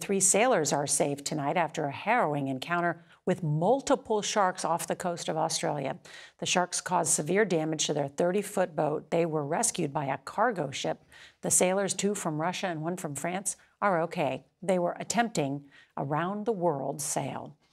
3 sailors are safe tonight after a harrowing encounter with multiple sharks off the coast of Australia. The sharks caused severe damage to their 30-foot boat. They were rescued by a cargo ship. The sailors, 2 from Russia and 1 from France, are okay. They were attempting a round-the-world sail.